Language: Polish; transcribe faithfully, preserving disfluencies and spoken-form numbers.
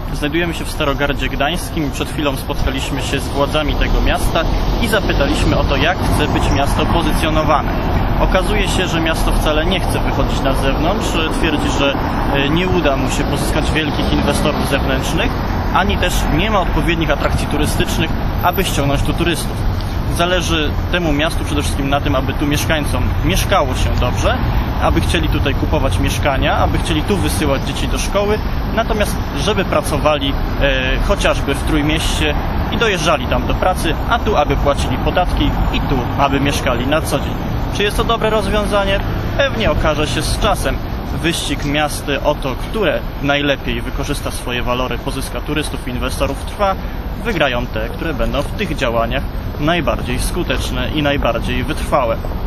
Znajdujemy się w Starogardzie Gdańskim. Przed chwilą spotkaliśmy się z władzami tego miasta i zapytaliśmy o to, jak chce być miasto pozycjonowane. Okazuje się, że miasto wcale nie chce wychodzić na zewnątrz. Twierdzi, że nie uda mu się pozyskać wielkich inwestorów zewnętrznych, ani też nie ma odpowiednich atrakcji turystycznych, aby ściągnąć tu turystów. Zależy temu miastu przede wszystkim na tym, aby tu mieszkańcom mieszkało się dobrze, aby chcieli tutaj kupować mieszkania, aby chcieli tu wysyłać dzieci do szkoły, natomiast żeby pracowali e, chociażby w Trójmieście i dojeżdżali tam do pracy, a tu aby płacili podatki i tu aby mieszkali na co dzień. Czy jest to dobre rozwiązanie? Pewnie okaże się z czasem. Wyścig miast o to, które najlepiej wykorzysta swoje walory, pozyska turystów i inwestorów, trwa. Wygrają te, które będą w tych działaniach najbardziej skuteczne i najbardziej wytrwałe.